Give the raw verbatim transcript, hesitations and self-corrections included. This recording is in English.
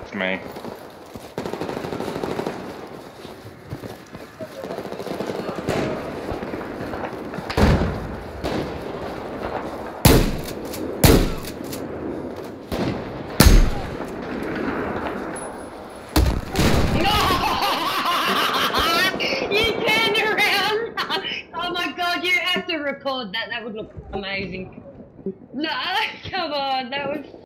That's me. To record that, that would look amazing. No, come on, that was